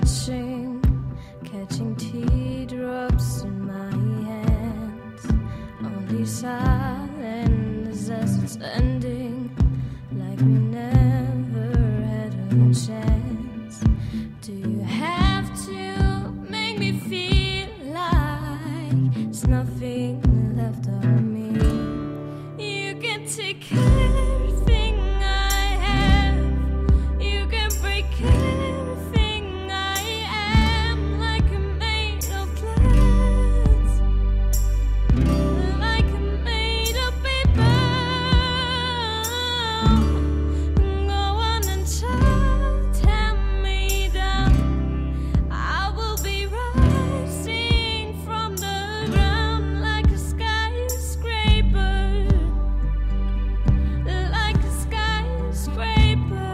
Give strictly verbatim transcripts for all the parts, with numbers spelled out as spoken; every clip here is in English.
watching, catching teardrops in my hands. Only silent as it's ending, like we never had a chance. Do you have to make me feel like there's nothing left of me? You can take everything I have, you can break everything I am, like I'm made of glass, like I'm made of paper. Go on and try, tear me down. I will be rising from the ground like a skyscraper, like a skyscraper.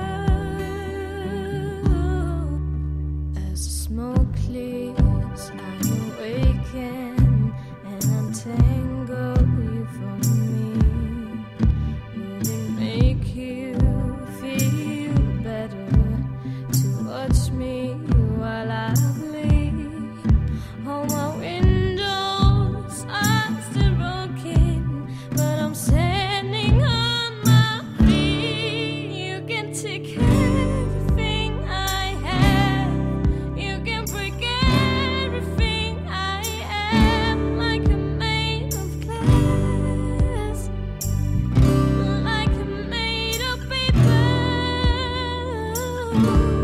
As the smoke clears, I awaken and untangle you from me. Would it make you feel better to watch me while I bleed? All my windows are still broken, but I'm standing on my feet. You can take everything I have, you can break everything I am, like I'm made of glass, like I'm made of paper.